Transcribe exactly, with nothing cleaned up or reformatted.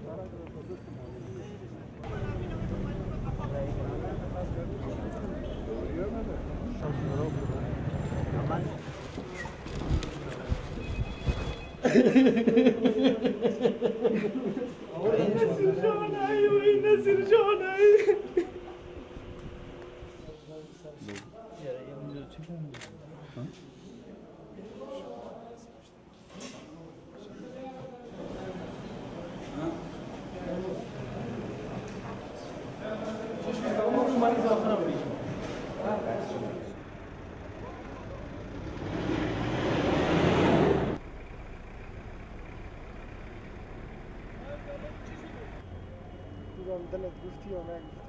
نصیر جان ای وای نصیر جان ای دلت گفتی یا نگفتی